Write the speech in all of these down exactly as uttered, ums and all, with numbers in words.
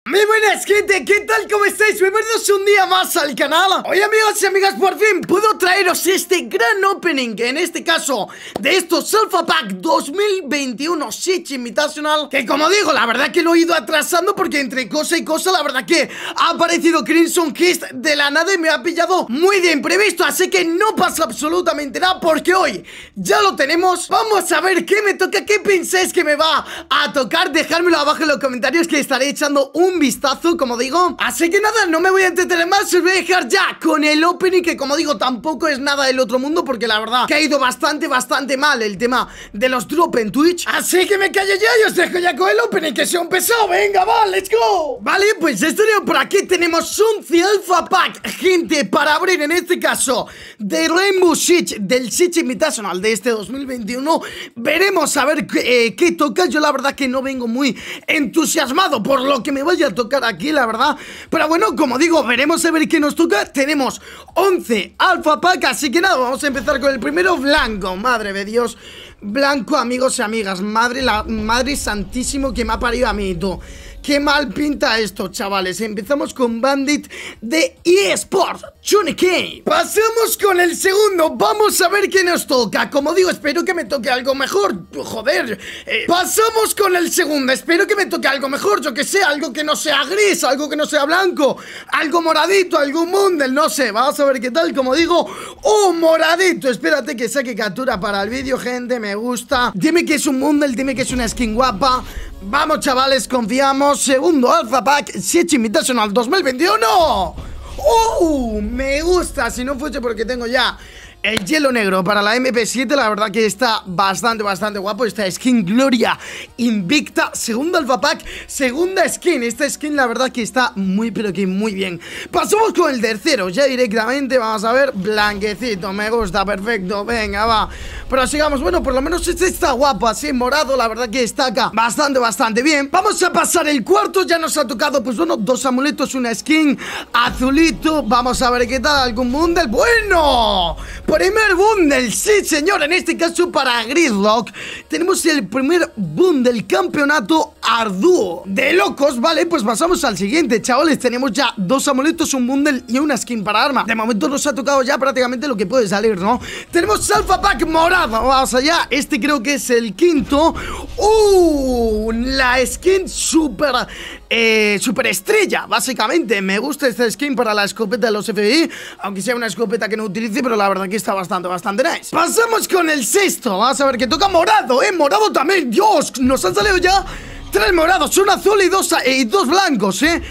Muy buenas gente, ¿qué tal? ¿Cómo estáis? Bienvenidos un día más al canal. Hoy amigos y amigas, por fin puedo traeros este gran opening, en este caso de estos Alpha Pack dos mil veintiuno Siege Invitational, que como digo, la verdad que lo he ido atrasando porque entre cosa y cosa la verdad que ha aparecido Crimson Heist de la nada y me ha pillado muy de imprevisto, así que no pasa absolutamente nada porque hoy ya lo tenemos. Vamos a ver qué me toca, qué pensáis que me va a tocar, dejármelo abajo en los comentarios que estaré echando un vistazo, como digo. Así que nada, no me voy a entretener más, os voy a dejar ya con el opening, que como digo tampoco es nada del otro mundo, porque la verdad que ha ido bastante, bastante mal el tema de los drop en Twitch. Así que me callo ya y os dejo ya con el opening, que sea un pesado. Venga, va, let's go. Vale, pues esto por aquí tenemos once Alpha Pack, gente, para abrir en este caso de Rainbow Siege, del Siege Invitational de este dos mil veintiuno. Veremos a ver eh, qué toca. Yo la verdad que no vengo muy entusiasmado por lo que me vaya a tocar aquí, la verdad. Pero bueno, como digo, veremos a ver qué nos toca. Tenemos once Alpha Pack, así que nada, vamos a empezar con el primero, blanco. Madre de Dios, blanco, amigos y amigas. Madre, la madre santísimo que me ha parido a mí, tú. Qué mal pinta esto, chavales. Empezamos con Bandit de eSports, Johnny K. Pasamos con el segundo. Vamos a ver qué nos toca. Como digo, espero que me toque algo mejor. Joder. Eh, pasamos con el segundo. Espero que me toque algo mejor. Yo que sé, algo que no sea gris, algo que no sea blanco, algo moradito, algún bundle, no sé. Vamos a ver qué tal. Como digo, un moradito. Espérate que saque captura para el vídeo, gente. Me gusta. Dime que es un bundle, dime que es una skin guapa. Vamos, chavales, confiamos. Segundo Alpha Pack, Siege Invitational dos mil veintiuno. ¡Uh! Me gusta. Si no fuese porque tengo ya el hielo negro para la M P siete, la verdad que está bastante, bastante guapo. Esta skin Gloria Invicta, segundo Alpha Pack, segunda skin. Esta skin la verdad que está muy, pero que muy bien. Pasamos con el tercero, ya directamente, vamos a ver, blanquecito, me gusta, perfecto, venga, va. Pero sigamos, bueno, por lo menos este está guapo, así morado, la verdad que está acá bastante, bastante bien. Vamos a pasar el cuarto, ya nos ha tocado, pues bueno, dos amuletos, una skin azulito. Vamos a ver qué tal, algún bundle, bueno. Primer bundle, sí señor, en este caso para Gridlock. Tenemos el primer bundle campeonato arduo. De locos, vale, pues pasamos al siguiente, chavales. Tenemos ya dos amuletos, un bundle y una skin para arma. De momento nos ha tocado ya prácticamente lo que puede salir, ¿no? Tenemos Alpha Pack morado, vamos allá. Este creo que es el quinto. Uh, la skin super eh, super estrella, básicamente. Me gusta esta skin para la escopeta de los F B I, aunque sea una escopeta que no utilice, pero la verdad que está bastante, bastante nice. Pasamos con el sexto. Vamos a ver que toca morado, eh, morado también. Dios, nos han salido ya tres morados, un azul y dos, y dos blancos, ¿eh?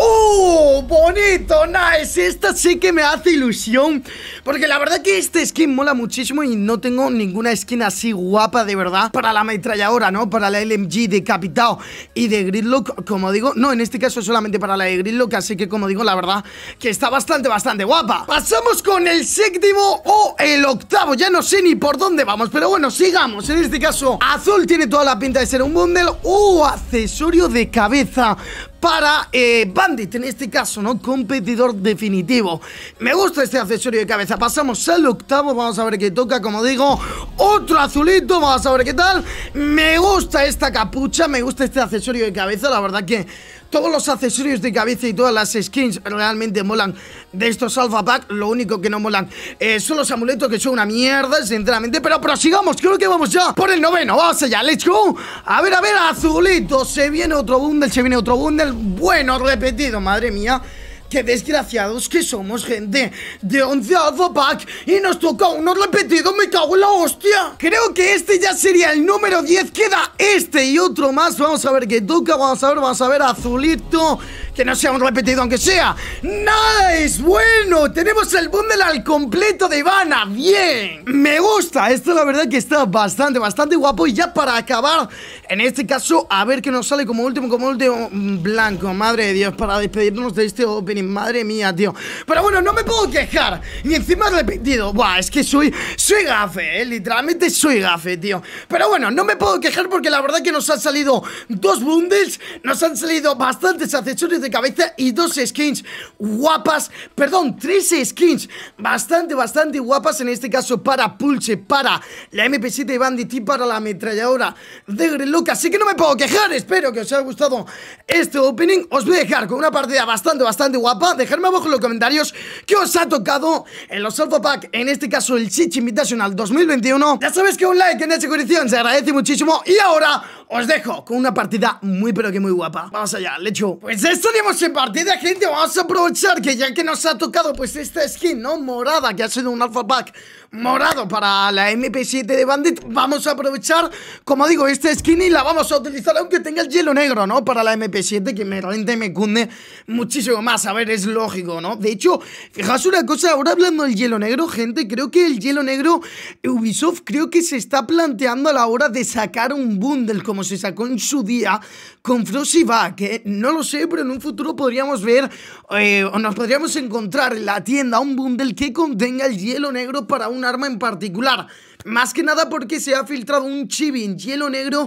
¡Uh! Bonito, nice. Esta sí que me hace ilusión, porque la verdad que este skin mola muchísimo y no tengo ninguna skin así guapa de verdad para la ametralladora, ¿no? Para la L M G decapitado y de Gridlock, como digo. No, en este caso solamente para la de Gridlock, así que como digo, la verdad que está bastante, bastante guapa. Pasamos con el séptimo o el octavo, ya no sé ni por dónde vamos, pero bueno, sigamos. En este caso, azul tiene toda la pinta de ser un bundle. ¡Uh! Accesorio de cabeza para eh, Bandit, en este caso, ¿no? Competidor definitivo. Me gusta este accesorio de cabeza. Pasamos al octavo, vamos a ver qué toca, como digo. Otro azulito, vamos a ver qué tal. Me gusta esta capucha, me gusta este accesorio de cabeza. La verdad que todos los accesorios de cabeza y todas las skins realmente molan de estos Alpha Pack. Lo único que no molan eh, son los amuletos, que son una mierda, sinceramente. Pero prosigamos, creo que vamos ya por el noveno. Vamos allá, let's go. A ver, a ver, azulito. Se viene otro bundle, se viene otro bundle. Bueno, repetido, madre mía. Qué desgraciados que somos, gente. De once Alpha Pack y nos toca uno repetido, me cago en la hostia. Creo que este ya sería el número diez. Queda este y otro más. Vamos a ver qué toca, vamos a ver, vamos a ver, azulito. Que no sea un repetido, aunque sea. ¡Nice! Bueno, tenemos el bundle al completo de Ivana. ¡Bien! Me gusta. Esto la verdad que está bastante, bastante guapo. Y ya para acabar, en este caso, a ver qué nos sale como último, como último, blanco. Madre de Dios, para despedirnos de este opening. Madre mía, tío. Pero bueno, no me puedo quejar. Y encima repetido. Buah, es que soy, soy gafe, eh. Literalmente soy gafe, tío. Pero bueno, no me puedo quejar porque la verdad que nos han salido dos bundles. Nos han salido bastantes accesorios de cabeza y dos skins guapas, perdón, tres skins bastante, bastante guapas, en este caso para Pulse, para la M P siete de Bandit y para la ametralladora de Grenlock, así que no me puedo quejar. Espero que os haya gustado este opening. Os voy a dejar con una partida bastante, bastante guapa. Dejadme abajo en los comentarios qué os ha tocado en los Alpha Pack, en este caso el Siege Invitational dos mil veintiuno. Ya sabéis que un like en esta edición se agradece muchísimo. Y ahora os dejo con una partida muy pero que muy guapa. Vamos allá, lecho. Pues estaríamos en partida, gente. Vamos a aprovechar que ya que nos ha tocado pues esta skin, ¿no? Morada, que ha sido un Alpha Pack morado para la M P siete de Bandit. Vamos a aprovechar, como digo, esta skin y la vamos a utilizar aunque tenga el hielo negro, ¿no? Para la M P siete, que me renta y me cunde muchísimo más. A ver, es lógico, ¿no? De hecho, fijaos una cosa, ahora hablando del hielo negro, gente, creo que el hielo negro Ubisoft creo que se está planteando a la hora de sacar un bundle como se sacó en su día con Frostback, que no lo sé, pero en un futuro podríamos ver eh, o nos podríamos encontrar en la tienda un bundle que contenga el hielo negro para un arma en particular. Más que nada porque se ha filtrado un chibi en hielo negro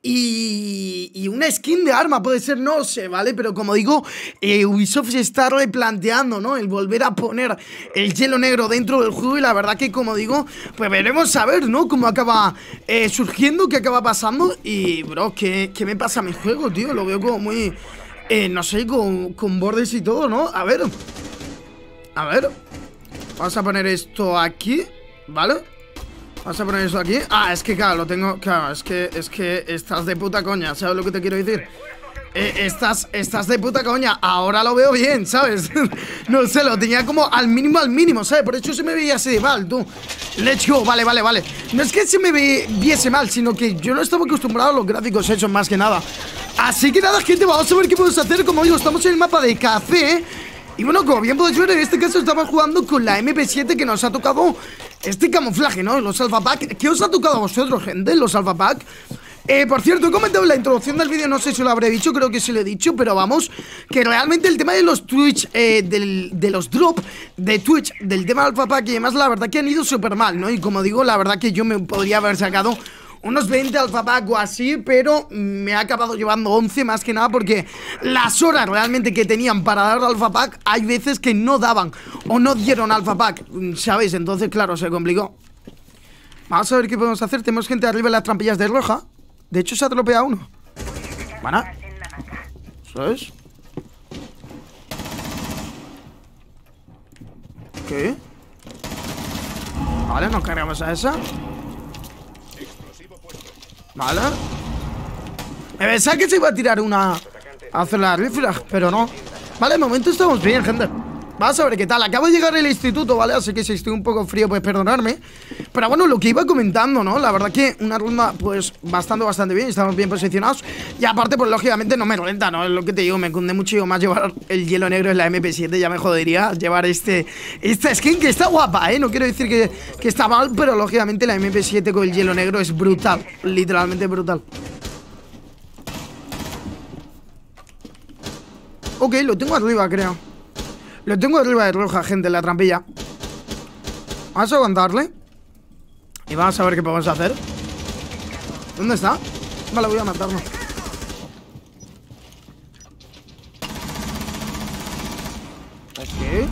y, y una skin de arma, puede ser, no sé, ¿vale? Pero como digo, eh, Ubisoft se está replanteando, ¿no? El volver a poner el hielo negro dentro del juego y la verdad que, como digo, pues veremos a ver, ¿no? Cómo acaba eh, surgiendo, qué acaba pasando y, bro, ¿qué, qué me pasa a mi juego, tío? Lo veo como muy, eh, no sé, con, con bordes y todo, ¿no? A ver, a ver, vamos a poner esto aquí, ¿vale? Vamos a poner eso aquí. Ah, es que claro, lo tengo. Claro, es que, es que estás de puta coña. ¿Sabes lo que te quiero decir? Eh, estás, estás de puta coña. Ahora lo veo bien, ¿sabes? No sé, lo tenía como al mínimo, al mínimo, ¿sabes? Por eso se me veía así de mal, tú. Let's go, vale, vale, vale. No es que se me viese mal, sino que yo no estaba acostumbrado a los gráficos hechos más que nada. Así que nada, gente, vamos a ver qué podemos hacer. Como digo, estamos en el mapa de café. Y bueno, como bien podéis ver, en este caso estamos jugando con la M P siete, que nos ha tocado este camuflaje, ¿no? Los Alpha Pack. ¿Qué os ha tocado a vosotros, gente? Los Alpha Pack. Eh, por cierto, he comentado en la introducción del vídeo, no sé si lo habré dicho, creo que sí lo he dicho, pero vamos, que realmente el tema de los Twitch, eh, del, de los drop de Twitch, del tema del Alpha Pack y demás, la verdad que han ido súper mal, ¿no? Y como digo, la verdad que yo me podría haber sacado unos veinte Alpha Pack o así, pero me ha acabado llevando once más que nada porque las horas realmente que tenían para dar Alpha Pack hay veces que no daban o no dieron Alpha Pack, ¿sabéis? Entonces, claro, se complicó. Vamos a ver qué podemos hacer. Tenemos gente arriba en las trampillas de roja. De hecho, se ha tropeado uno. Bueno, ¿sabes? ¿Qué? Vale, nos cargamos a esa. Vale. Me pensaba que se iba a tirar una a hacer la rifla, pero no. Vale, de momento estamos bien, gente. Vamos a ver qué tal. Acabo de llegar al instituto, ¿vale? Así que si estoy un poco frío, pues perdonarme. Pero bueno, lo que iba comentando, ¿no? La verdad que una ronda, pues, bastante, bastante bien. Estamos bien posicionados. Y aparte, pues, lógicamente no me renta, ¿no? Es lo que te digo, me cunde mucho más llevar el hielo negro en la M P siete. Ya me jodería llevar este esta skin que está guapa, ¿eh? No quiero decir que, que está mal, pero lógicamente la M P siete con el hielo negro es brutal. Literalmente brutal. Ok, lo tengo arriba, creo. Lo tengo arriba de roja, gente, en la trampilla. Vamos a aguantarle y vamos a ver qué podemos hacer. ¿Dónde está? Vale, voy a matarlo. Ok.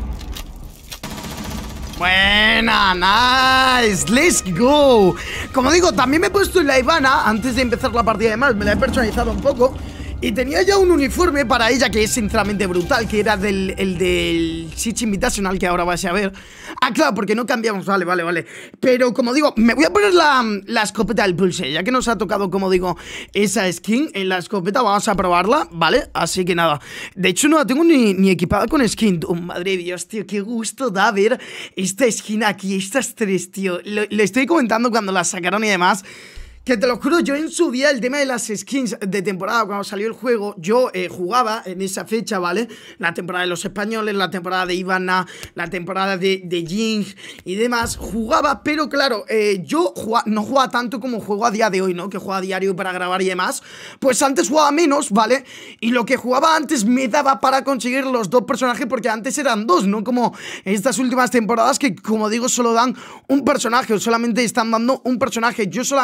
Buena, nice, let's go. Como digo, también me he puesto en la Ivana antes de empezar la partida de más. Me la he personalizado un poco y tenía ya un uniforme para ella que es sinceramente brutal, que era del, el del Siege Invitational, que ahora vais a ver. Ah, claro, porque no cambiamos, vale, vale, vale. Pero como digo, me voy a poner la, la escopeta del Pulse, ya que nos ha tocado, como digo, esa skin en la escopeta. Vamos a probarla, ¿vale? Así que nada, de hecho no la tengo ni, ni equipada con skin. Oh, madre de Dios, tío, qué gusto da ver esta skin aquí, estas tres, tío. Lo, lo estoy comentando cuando la sacaron y demás. Que te lo juro, yo en su día, el tema de las skins de temporada, cuando salió el juego, yo eh, jugaba en esa fecha, ¿vale? La temporada de los españoles, la temporada de Ivana, la temporada de, de Jing y demás. Jugaba, pero claro, eh, yo jugaba, no jugaba tanto como juego a día de hoy, ¿no? Que juega a diario para grabar y demás. Pues antes jugaba menos, ¿vale? Y lo que jugaba antes me daba para conseguir los dos personajes, porque antes eran dos, ¿no? Como estas últimas temporadas que, como digo, solo dan un personaje, o solamente están dando un personaje. Yo solamente, claro,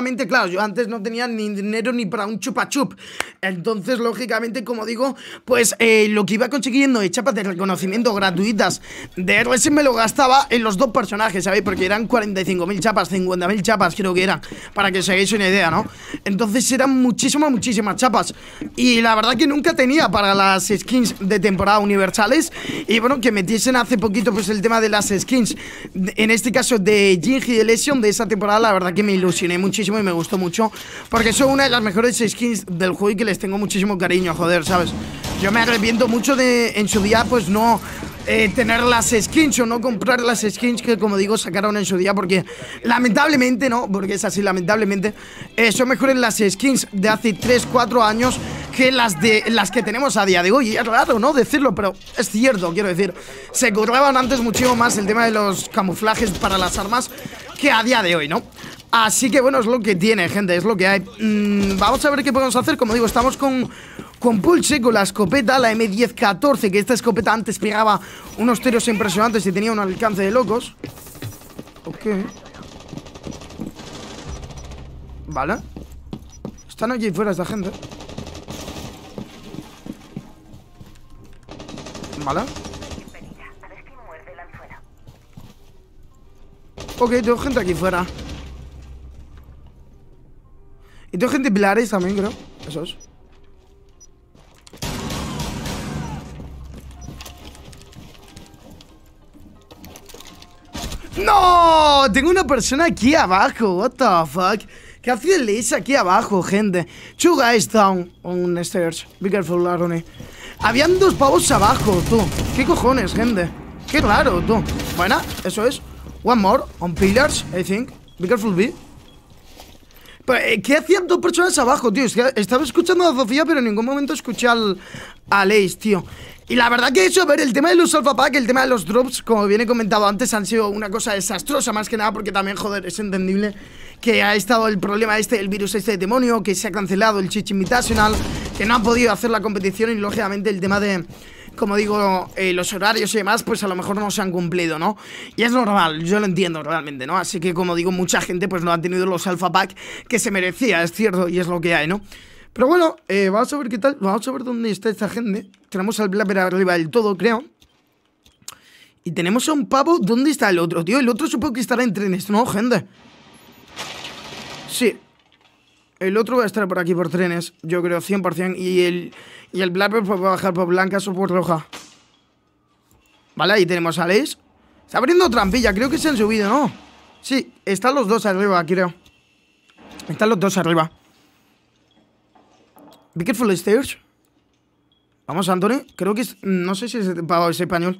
yo antes no tenía ni dinero ni para un chupa chup. Entonces, lógicamente, como digo, pues eh, lo que iba consiguiendo de chapas de reconocimiento gratuitas de R S me lo gastaba en los dos personajes, ¿sabéis? Porque eran cuarenta y cinco mil chapas, cincuenta mil chapas creo que eran, para que os hagáis una idea, ¿no? Entonces eran muchísimas, muchísimas chapas. Y la verdad que nunca tenía para las skins de temporada universales. Y bueno, que metiesen hace poquito pues el tema de las skins, en este caso de Jinji de Lesion de esa temporada, la verdad que me ilusioné muchísimo y me gustó mucho, porque son una de las mejores skins del juego y que les tengo muchísimo cariño, joder, ¿sabes? Yo me arrepiento mucho de en su día pues no eh, tener las skins o no comprar las skins que, como digo, sacaron en su día, porque lamentablemente, no, porque es así, lamentablemente eh, son mejores las skins de hace tres, cuatro años que las de las que tenemos a día de hoy. Y es raro, ¿no? Decirlo, pero es cierto, quiero decir, se curraban antes muchísimo más el tema de los camuflajes para las armas que a día de hoy, ¿no? Así que bueno, es lo que tiene, gente, es lo que hay. mm, Vamos a ver qué podemos hacer. Como digo, estamos con, con Pulse, con la escopeta, la M diez catorce, que esta escopeta antes pegaba unos tiros impresionantes y tenía un alcance de locos. Ok. Vale. Están aquí fuera esta gente. Vale. Ok, tengo gente aquí fuera. Y tengo gente pilares también, creo. Esos. ¡No! Tengo una persona aquí abajo. What the fuck? ¿Qué hace el Liz aquí abajo, gente? Two guys down on stairs. Be careful, Aroni. Habían dos pavos abajo, tú. ¿Qué cojones, gente? Qué raro, tú. Buena, eso es. One more on pillars, I think. Be careful, B. ¿Qué hacían dos personas abajo, tío? Es que estaba escuchando a Sofía, pero en ningún momento escuché al, al Ace, tío. Y la verdad que eso, a ver, el tema de los alpha pack, el tema de los drops, como bien he comentado antes, han sido una cosa desastrosa, más que nada, porque también, joder, es entendible que ha estado el problema este, el virus este de demonio, que se ha cancelado el Chichi Invitational, que no han podido hacer la competición y, lógicamente, el tema de, como digo, eh, los horarios y demás, pues a lo mejor no se han cumplido, ¿no? Y es normal, yo lo entiendo realmente, ¿no? Así que, como digo, mucha gente pues no ha tenido los alpha pack que se merecía, es cierto, y es lo que hay, ¿no? Pero bueno, eh, vamos a ver qué tal, vamos a ver dónde está esta gente. Tenemos al Blapper arriba del todo, creo. Y tenemos a un pavo, ¿dónde está el otro, tío? El otro supongo que estará en trenes, ¿no, gente? Sí. El otro va a estar por aquí por trenes, yo creo, cien por cien. Y el, y el Blapper pues, va a bajar por blanca o por roja. Vale, ahí tenemos a Lace. Está abriendo trampilla, creo que se han subido, ¿no? Sí, están los dos arriba, creo. Están los dos arriba. Be careful stairs. Vamos, Anthony. Creo que es... No sé si es pavo ese español.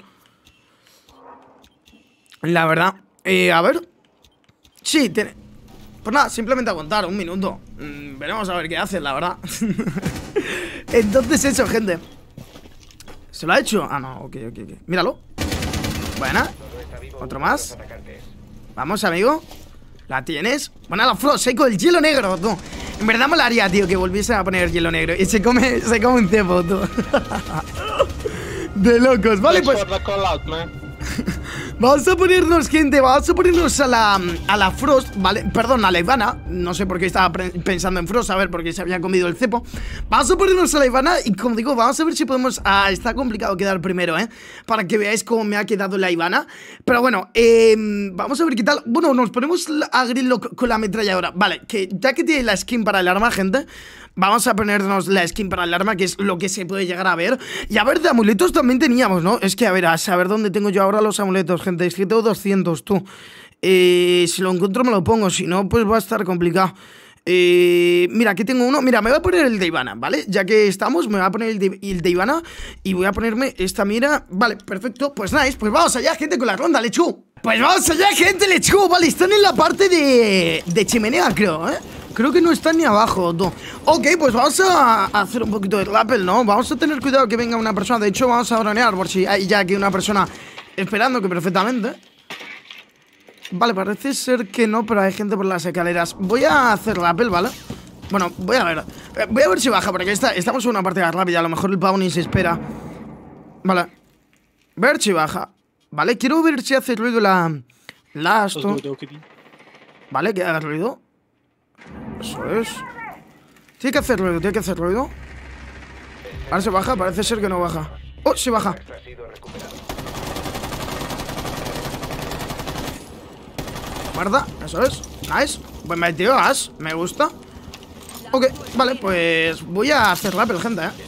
La verdad. Eh, a ver. Sí, tiene... Pues nada, simplemente aguantar un minuto. mm, Veremos a ver qué hace, la verdad. Entonces eso, gente. ¿Se lo ha hecho? Ah, no, ok, ok, ok. Míralo. Buena. Otro más. Vamos, amigo. ¿La tienes? Buena la Frost, seco el hielo negro, tú. En verdad molaría, tío, que volviese a poner hielo negro. Y se come, se come un cepo, tú. De locos. Vale, pues vamos a ponernos, gente, vamos a ponernos a la, a la Frost, ¿vale? Perdón, a la Ivana. No sé por qué estaba pensando en Frost, a ver, porque se había comido el cepo. Vamos a ponernos a la Ivana y, como digo, vamos a ver si podemos... Ah, está complicado quedar primero, ¿eh? Para que veáis cómo me ha quedado la Ivana. Pero bueno, eh, vamos a ver qué tal. Bueno, nos ponemos a Gridlock con la ametralladora. Vale, que ya que tiene la skin para el arma, gente, vamos a ponernos la skin para el arma, que es lo que se puede llegar a ver. Y a ver, de amuletos también teníamos, ¿no? Es que, a ver, a saber dónde tengo yo ahora los amuletos, gente. Es que tengo doscientos, tú. Eh, si lo encuentro me lo pongo, si no, pues va a estar complicado. Eh, mira, aquí tengo uno. Mira, me voy a poner el de Ivana, ¿vale? Ya que estamos, me voy a poner el de, el de Ivana y voy a ponerme esta mira. Vale, perfecto. Pues nice, pues vamos allá, gente, con la ronda, lechu. Pues vamos allá, gente, lechu. Vale, están en la parte de, de chimenea, creo, ¿eh? Creo que no están ni abajo, no. Ok, pues vamos a hacer un poquito de rappel, ¿no? Vamos a tener cuidado que venga una persona. De hecho, vamos a bronear por si hay ya aquí una persona esperando, que perfectamente. Vale, parece ser que no, pero hay gente por las escaleras. Voy a hacer rappel, ¿vale? Bueno, voy a ver. Voy a ver si baja, porque está, estamos en una partida rápida. A lo mejor el pavo ni se espera. Vale. Ver si baja. Vale, quiero ver si hace ruido la... La Aston. Vale, que haga ruido. Eso es. Tiene que hacer ruido, tiene que hacer ruido. Ahora se baja, parece ser que no baja. Oh, sí baja. Guarda, eso es. Nice. Pues me tío, Ash, me gusta. Ok, vale, pues voy a hacer rappel, gente, eh.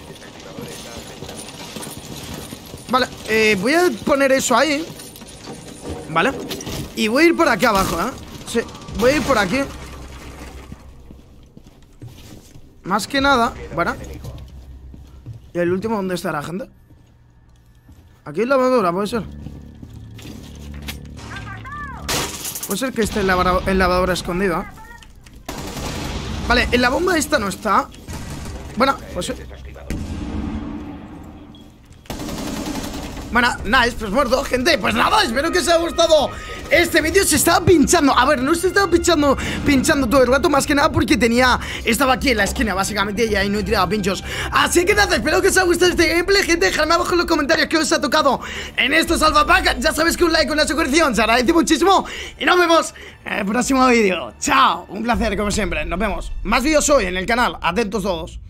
Vale, eh, voy a poner eso ahí. Vale. Y voy a ir por aquí abajo, eh. Sí, voy a ir por aquí. Más que nada, bueno. ¿Y el último dónde estará, gente? Aquí en la lavadora, puede ser. Puede ser que esté en la, en la lavadora escondido, ¿eh? Vale, en la bomba esta no está. Bueno, pues sí. Bueno, nice, pues muerto, gente. Pues nada, espero que os haya gustado este vídeo. Se estaba pinchando, a ver, no se estaba pinchando Pinchando todo el rato, más que nada porque tenía Estaba aquí en la esquina, básicamente, y ahí no he tirado pinchos. Así que nada, espero que os haya gustado este gameplay, gente. Dejadme abajo en los comentarios qué os ha tocado en estos Alpha Pack. Ya sabéis que un like, una suscripción se agradece muchísimo. Y nos vemos en el próximo vídeo. Chao, un placer como siempre, nos vemos. Más vídeos hoy en el canal, atentos todos.